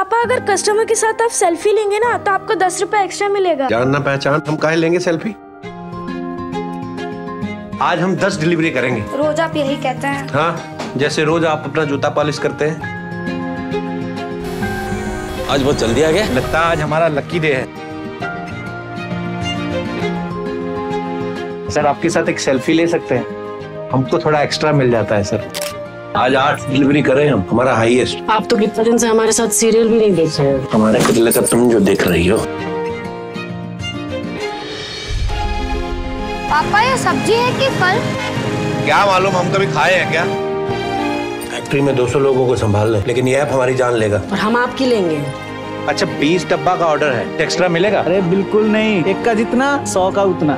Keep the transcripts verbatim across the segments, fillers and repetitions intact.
पापा अगर कस्टमर के साथ आप सेल्फी लेंगे ना तो आपको दस रुपए एक्स्ट्रा मिलेगा। जानना पहचान, हम काहे लेंगे सेल्फी? आज हम दस डिलीवरी करेंगे। रोज आप यही कहते हैं। हाँ, जैसे रोज आप अपना जूता पॉलिश करते हैं। आज बहुत जल्दी आ गया। लगता है आज हमारा लकी डे है। सर आपके साथ एक सेल्फी ले सकते हैं? हमको थोड़ा एक्स्ट्रा मिल जाता है सर। आज आठ डिलीवरी करें हम, हमारा हाईएस्ट। आप तो कितने दिन से हमारे साथ सीरियल भी नहीं देख रहे हो। हमारे किले का तुम जो देख रही हो। पापा ये सब्जी है कि फल? क्या मालूम, हम कभी खाए हैं क्या? फैक्ट्री में दो सौ लोगों को संभाल लें, लेकिन ये ऐप हमारी जान लेगा। और हम आपकी लेंगे। अच्छा, बीस डब्बा का ऑर्डर है, एक्स्ट्रा मिलेगा? अरे बिल्कुल नहीं, एक का जितना सौ का उतना।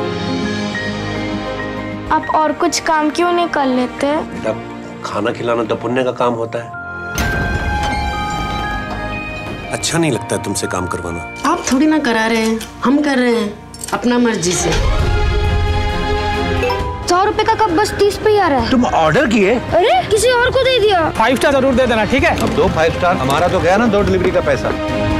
आप और कुछ काम क्यों नहीं कर लेते? तब खाना खिलाना तो पुण्य का काम होता है। अच्छा नहीं लगता तुमसे काम करवाना। आप थोड़ी ना करा रहे हैं, हम कर रहे हैं अपना मर्जी से। सौ रुपए का कप बस तीस पे ही आ रहा है। तुम ऑर्डर किए? अरे किसी और को दे दिया। फाइव स्टार जरूर दे देना, ठीक है? अब दो फाइव स्टार, हमारा तो गया ना दो डिलीवरी का पैसा।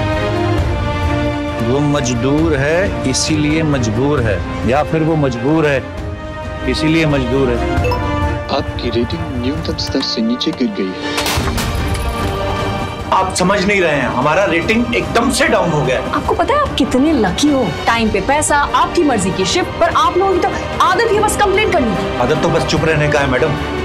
वो मजदूर है इसीलिए मजबूर है, या फिर वो मजबूर है इसीलिए मजदूर है। आपकी रेटिंग न्यूनतम स्तर से नीचे गिर गई है। आप समझ नहीं रहे हैं, हमारा रेटिंग एकदम से डाउन हो गया। आपको पता है आप कितने लकी हो? टाइम पे पैसा, आपकी मर्जी की शिफ्ट, पर आप लोगों की तो आदत ही बस कंप्लेंट करनी। आदत तो बस चुप रहने का है मैडम।